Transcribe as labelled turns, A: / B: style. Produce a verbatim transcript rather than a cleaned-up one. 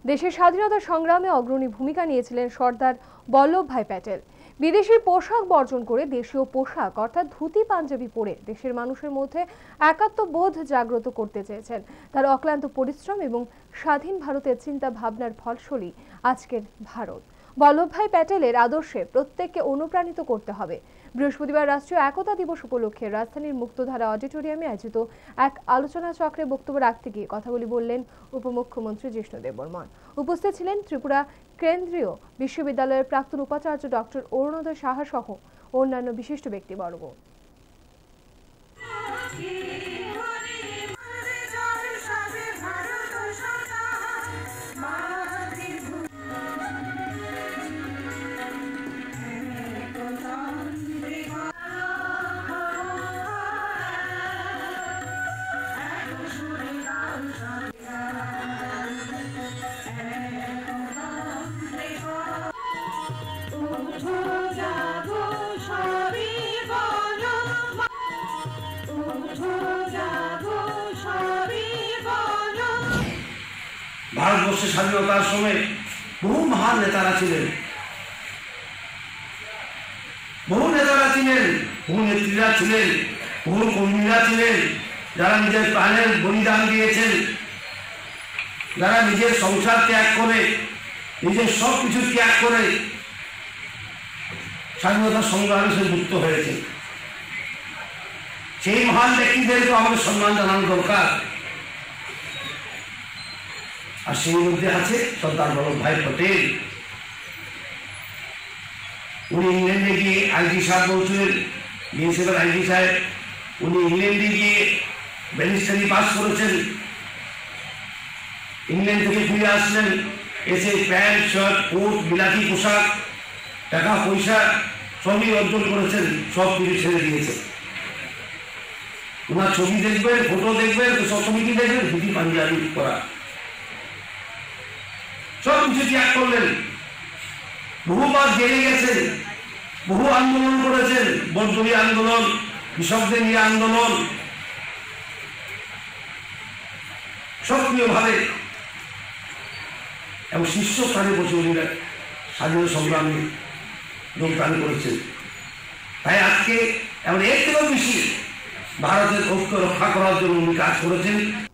A: দেশের স্বাধীনতা সংগ্রামে অগ্রণী ভূমিকা নিয়েছিলেন সর্দার বল্লভভাই প্যাটেল। বিদেশি পোশাক বর্জন করে দেশীয় পোশাক অর্থাৎ ধুতি পাঞ্জাবি পরে দেশের মানুষের মধ্যে একাত্মবোধ জাগ্রত করতে চেয়েছেন। তার অক্লান্ত পরিশ্রম এবং স্বাধীন ভারতের চিন্তা ভাবনার ফলস্বরূপই আজকের ভারত। বল্লভভাই প্যাটেলের আদর্শে প্রত্যেককে অনুপ্রাণিত করতে হবে। বৃহস্পতিবার রাষ্ট্রীয় একতা দিবস উপলক্ষে রাজধানীর মুক্তধারা অডিটোরিয়ামে আয়োজিত এক আলোচনা চক্রে বক্তব্য রাখতে গিয়ে কথাগুলি বললেন উপমুখ্যমন্ত্রী জিষ্ণু দেববর্মন। উপস্থিত ছিলেন ত্রিপুরা কেন্দ্রীয় বিশ্ববিদ্যালয়ের প্রাক্তন উপাচার্য ডক্টর অরুণোদয় সাহা সহ অন্যান্য বিশিষ্ট ব্যক্তিবর্গ।
B: ভারতবর্ষের স্বাধীনতার সময় বহু মহান নেতারা ছিলেন, বহু নেতারা ছিলেন, বহু নেত্রীরা ছিলেন, বহু কর্মীরা ছিলেন, যারা নিজের প্রাণের বলিদান দিয়েছেন, যারা নিজের সংসার ত্যাগ করে, নিজের সব কিছু ত্যাগ করে স্বাধীনতা সংগ্রামে সে যুক্ত হয়েছে। সেই মহান ব্যক্তিদেরকে আমাদের সম্মান জানানো দরকার। আর সেই মধ্যে আছে সর্দার বল্লভভাই পটেল। উনি ইংল্যান্ডে গিয়ে আইজি সাহেব বলছিলেন, বিএসএফের আইজি সাহেব, উনি ইংল্যান্ডে গিয়ে ব্যারিস্টারি পাস করেছেন, ইংল্যান্ড থেকে ফিরে আসলেন, এসে প্যান্ট শার্ট কোট বিলাতি পোশাক টাকা পয়সা সবই অর্জন করেছেন, সব কিছু ছেড়ে দিয়েছে। ওনার ছবি দেখবেন, ফটো দেখবেন, সব ছবিটি দেখবেন, ধুতি পাঞ্জাবি করা, সব কিছু ত্যাগ করলেন। বহুবার জেলে গেছেন, বহু আন্দোলন করেছেন, বর্দলী আন্দোলন, কৃষকদের নিয়ে আন্দোলন, সক্রিয়ভাবে এবং শীর্ষস্থানে বসে উনি স্বাধীনতা সংগ্রামে যোগদান করেছেন। তাই আজকে এমন এর থেকেও বেশি ভারতের ঐক্য রক্ষা করার জন্য উনি কাজ করেছেন।